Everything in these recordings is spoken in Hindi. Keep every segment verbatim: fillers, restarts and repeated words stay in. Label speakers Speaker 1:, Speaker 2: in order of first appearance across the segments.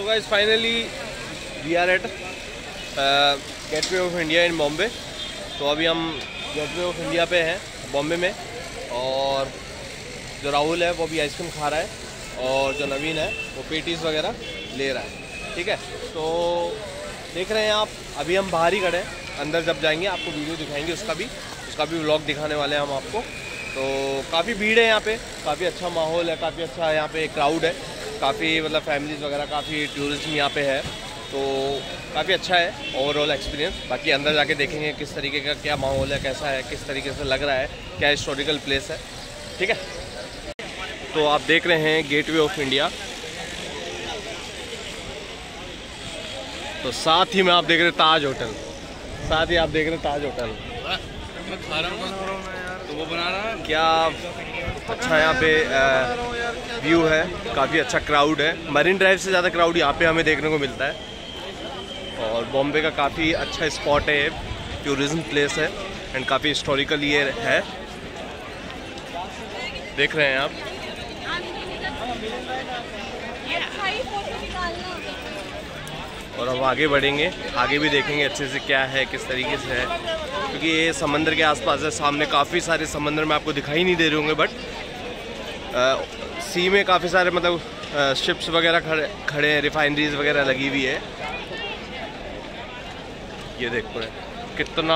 Speaker 1: Guys finally we are at gateway of India in Bombay. तो अभी हम गेटवे ऑफ इंडिया पे हैं बॉम्बे में, और जो राहुल है वो भी आइसक्रीम खा रहा है और जो नवीन है वो पेटीज़ वगैरह ले रहा है। ठीक है, तो देख रहे हैं आप, अभी हम बाहर ही खड़े हैं। अंदर जब जाएंगे आपको वीडियो दिखाएंगे, उसका भी उसका भी व्लॉग दिखाने वाले हैं हम आपको। तो काफ़ी भीड़ है यहाँ पे, काफ़ी अच्छा माहौल है, काफ़ी अच्छा यहाँ पे क्राउड है, काफ़ी मतलब फैमिलीज़ वगैरह, काफ़ी टूरिज्म यहाँ पे है। तो काफ़ी अच्छा है ओवरऑल एक्सपीरियंस। बाकी अंदर जाके देखेंगे किस तरीके का क्या माहौल है, कैसा है, किस तरीके से लग रहा है, क्या हिस्टोरिकल प्लेस है। ठीक है, तो आप देख रहे हैं गेटवे ऑफ इंडिया। तो साथ ही में आप देख रहे हैं ताज होटल, साथ ही आप देख रहे हैं ताज होटल।
Speaker 2: मैं खा रहा हूँ तो वो बना रहा है।
Speaker 1: क्या अच्छा यहाँ पे व्यू है, काफ़ी अच्छा क्राउड है। मरीन ड्राइव से ज़्यादा क्राउड यहाँ पे हमें देखने को मिलता है। और बॉम्बे का काफ़ी अच्छा स्पॉट है, टूरिज्म प्लेस है एंड काफ़ी हिस्टोरिकल ये है, देख रहे हैं आप। और अब आगे बढ़ेंगे, आगे भी देखेंगे अच्छे से क्या है, किस तरीके से है, क्योंकि ये समंदर के आसपास है। सामने काफ़ी सारे समंदर में आपको दिखाई नहीं दे रहे होंगे, बट सी में काफ़ी सारे मतलब शिप्स वगैरह खड़े खड़े हैं, रिफाइनरीज वगैरह लगी हुई है। ये देखो कितना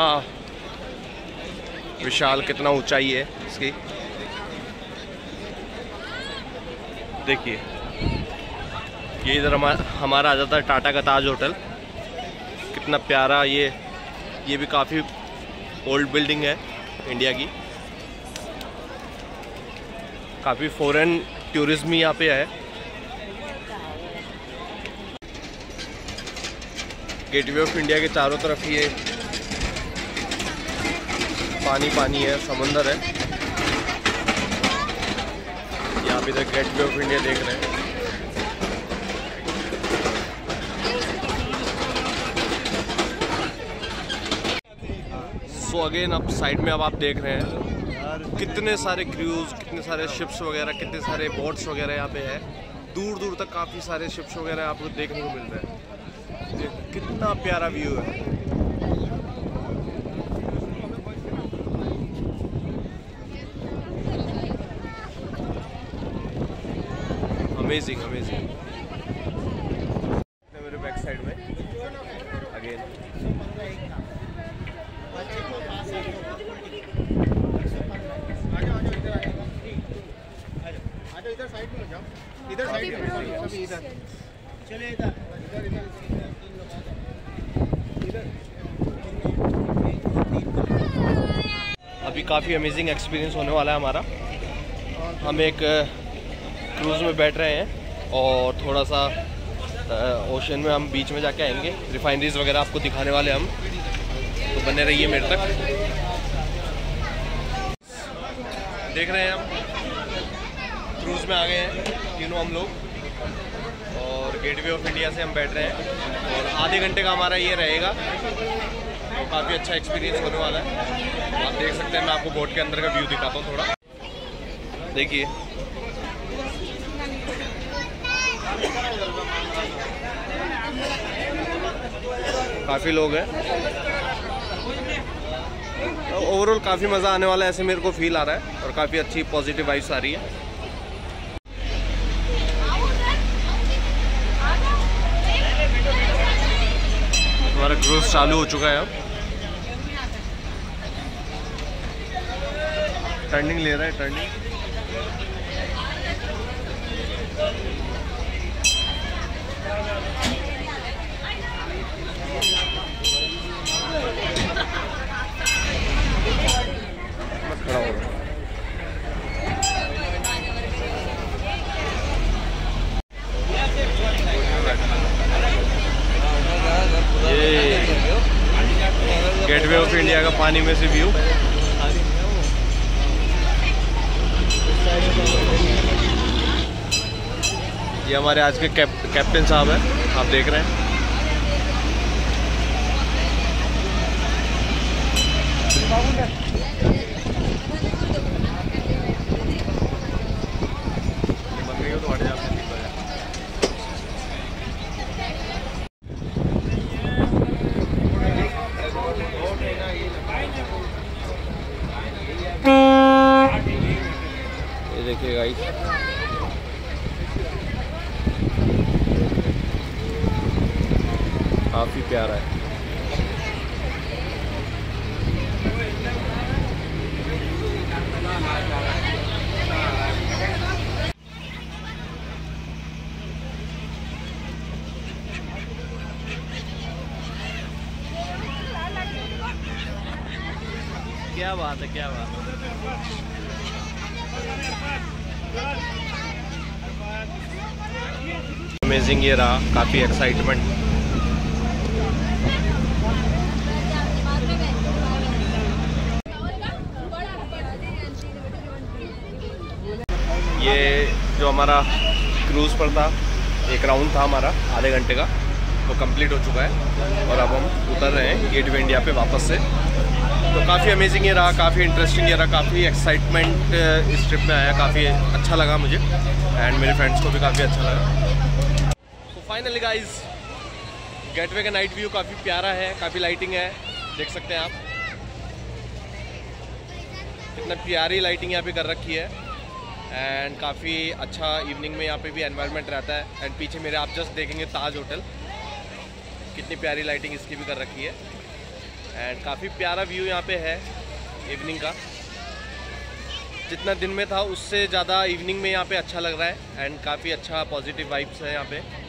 Speaker 1: विशाल, कितना ऊंचाई है इसकी। देखिए ये इधर हमारा हमारा आ जाता है टाटा का ताज होटल। कितना प्यारा, ये ये भी काफ़ी ओल्ड बिल्डिंग है इंडिया की। काफ़ी फॉरेन टूरिज्म यहाँ पे है। गेटवे ऑफ इंडिया के चारों तरफ ये पानी पानी है, समुंदर है। यहाँ पे इधर गेटवे ऑफ इंडिया देख रहे हैं। तो अगेन अब साइड में अब आप देख रहे हैं कितने सारे क्रूज, कितने सारे शिप्स वगैरह, कितने सारे बोट्स वगैरह यहाँ पे है। दूर दूर तक काफ़ी सारे शिप्स वगैरह आपको देखने को मिल रहे हैं। ये कितना प्यारा व्यू है। Amazing amazing. मेरे बैक साइड में अगेन
Speaker 3: इधर साइड में जाओ, इधर साइड में सभी इधर चलिए, इधर इधर
Speaker 1: अभी काफ़ी अमेजिंग एक्सपीरियंस होने वाला है हमारा। हम एक क्रूज़ में बैठ रहे हैं और थोड़ा सा ओशन में हम बीच में जाके आएंगे। रिफाइनरीज वगैरह आपको दिखाने वाले हम, तो बने रहिए मेरे तक। देख रहे हैं हम क्रूज़ में आ गए हैं तीनों हम लोग, और गेटवे ऑफ इंडिया से हम बैठ रहे हैं और आधे घंटे का हमारा ये रहेगा। तो काफ़ी अच्छा एक्सपीरियंस होने वाला है। आप देख सकते हैं, मैं आपको बोट के अंदर का व्यू दिखाता हूँ थोड़ा। देखिए काफ़ी लोग हैं। ओवरऑल काफ़ी मज़ा आने वाला है, ऐसे मेरे को फील आ रहा है, और काफ़ी अच्छी पॉजिटिव वाइब्स आ रही है। हमारा क्रूज चालू हो चुका है, अब टर्निंग ले रहा है, टर्निंग। मैं खड़ा हो रहा हूँ। गेटवे ऑफ इंडिया का पानी में से व्यू। ये हमारे आज के कैप, कैप्टन साहब हैं, आप देख रहे हैं। देखिए गाइस, काफ़ी प्यारा है। क्या बात है, क्या बात है। अमेजिंग ये रहा, काफ़ी एक्साइटमेंट। ये जो हमारा क्रूज़ पर था, एक राउंड था हमारा आधे घंटे का, वो कंप्लीट हो चुका है और अब हम उतर रहे हैं गेट वे इंडिया पे वापस से। तो काफ़ी अमेजिंग ये रहा, काफ़ी इंटरेस्टिंग ये रहा, काफ़ी एक्साइटमेंट इस ट्रिप में आया, काफ़ी अच्छा लगा मुझे एंड मेरे फ्रेंड्स को भी काफ़ी अच्छा लगा। तो फाइनली गाइस, गेटवे का नाइट व्यू काफ़ी प्यारा है, काफ़ी लाइटिंग है, देख सकते हैं आप कितना प्यारी लाइटिंग यहाँ पे कर रखी है एंड काफ़ी अच्छा इवनिंग में यहाँ पे भी एनवायरनमेंट रहता है। एंड पीछे मेरे आप जस्ट देखेंगे ताज होटल, कितनी प्यारी लाइटिंग इसकी भी कर रखी है एंड काफ़ी प्यारा व्यू यहाँ पे है इवनिंग का। जितना दिन में था उससे ज़्यादा इवनिंग में यहाँ पे अच्छा लग रहा है एंड काफ़ी अच्छा पॉजिटिव वाइब्स है यहाँ पे।